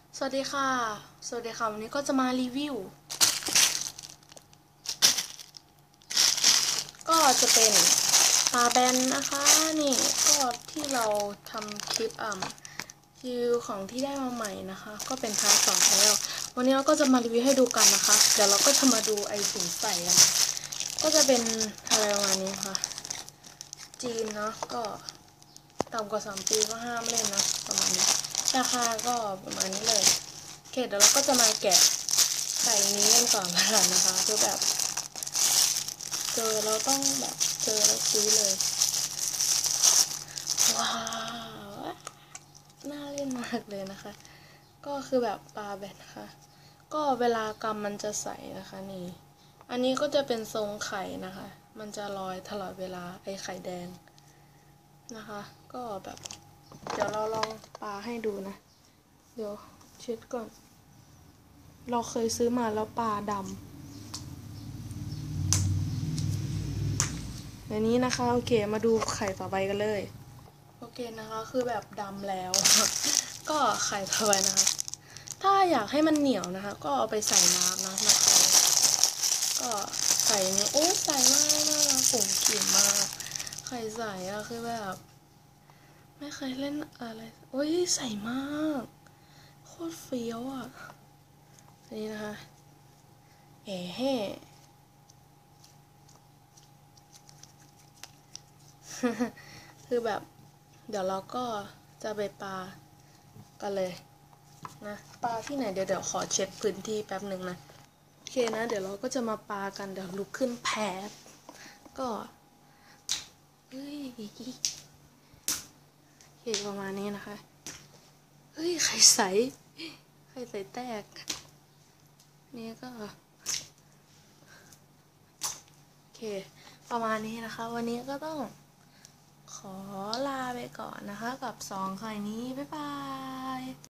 สวัสดีค่ะวันนี้ก็จะมารีวิวก็จะเป็นปลาแบนนะคะนี่ก็ที่เราทำคลิปรีวิวของที่ได้มาใหม่นะคะก็เป็นพาร์ท 2แล้ววันนี้เราก็จะมารีวิวให้ดูกันนะคะเดี๋ยวเราก็จะมาดูไอถุงใส่กันก็จะเป็นอะไรประมาณนี้ค่ะจีนเนาะก็ต่ำกว่า3 ปีก็ห้ามเล่นนะประมาณนี้ราคาก็ประมาณนี้เลยโอเคเดี๋ยวเราก็จะมาแกะใส่นี้กันก่อนนะคะคือแบบเจอเราต้องแบบเจอแล้วซื้อเลยว้าวน่าเล่นมากเลยนะคะก็คือแบบปลาแบนนะคะก็เวลากำมันจะใสนะคะนี่อันนี้ก็จะเป็นทรงไข่นะคะมันจะลอยตลอดเวลาไอไข่แดงนะคะก็แบบเดี๋ยวเราลองปลาให้ดูนะเดี๋ยวเช็ดก่อนเราเคยซื้อมาแล้วปลาดำในนี้นะคะโอเคมาดูไข่ต่อไปกันเลยโอเคนะคะคือแบบดำแล้ว ก็ไข่ต่อไปนะคะถ้าอยากให้มันเหนียวนะคะก็เอาไปใส่น้ำนะคะก็ใส่นี้โอ้ใส่มากน่ารักผมกลิ่นมากไข่ใส่อะคือแบบไม่เคยเล่นอะไรโอ้ยใส่มากโคตรเฟี้ยวอ่ะนี่นะคะเอ๋เฮ่คือแบบเดี๋ยวเราก็จะไปปากันเลยนะปาที่ไหนเดี๋ยวขอเช็ดพื้นที่แป๊บหนึ่งนะโอเคนะเดี๋ยวเราก็จะมาปากันเดี๋ยวลุกขึ้นแพบก็เฮ้ยโอเคประมาณนี้นะคะเฮ้ยไข่ใสแตกนี่ก็โอเคประมาณนี้นะคะวันนี้ก็ต้องขอลาไปก่อนนะคะกับ2 ไข่นี้บ๊ายบาย